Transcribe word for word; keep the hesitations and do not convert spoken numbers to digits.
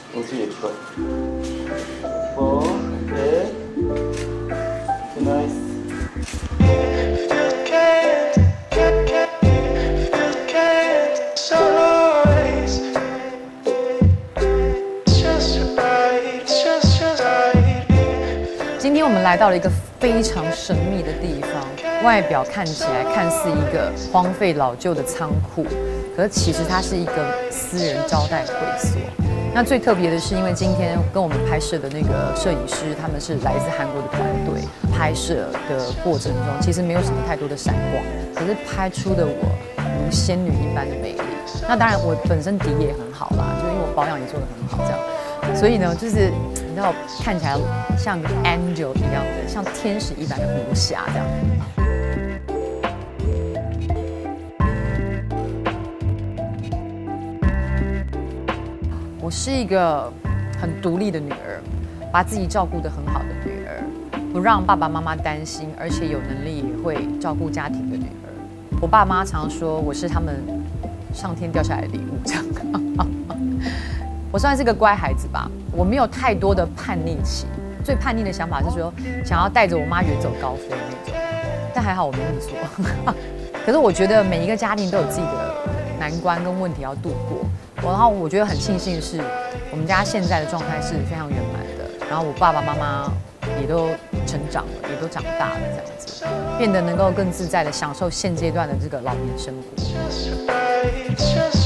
Into your toe. Four. Okay. Too nice. 今天我们来到了一个非常神秘的地方，外表看起来看似一个荒废老旧的仓库，可是其实它是一个私人招待会所。那最特别的是，因为今天跟我们拍摄的那个摄影师，他们是来自韩国的团队，拍摄的过程中其实没有什么太多的闪光，可是拍出的我如仙女一般的美丽。那当然，我本身底也很好啦，就因为我保养也做得很好，这样。 所以呢，就是你知道，看起来像个 angel 一样的，像天使一般的无瑕这样。我是一个很独立的女儿，把自己照顾得很好的女儿，不让爸爸妈妈担心，而且有能力也会照顾家庭的女儿。我爸妈常说我是他们上天掉下来的礼物，这样。我算是个乖孩子吧，我没有太多的叛逆期。最叛逆的想法是说，想要带着我妈远走高飞那种。但还好我没那么做。可是我觉得每一个家庭都有自己的难关跟问题要度过。然后我觉得很庆幸的是，我们家现在的状态是非常圆满的。然后我爸爸妈妈也都成长了，也都长大了，这样子，变得能够更自在的享受现阶段的这个老年生活。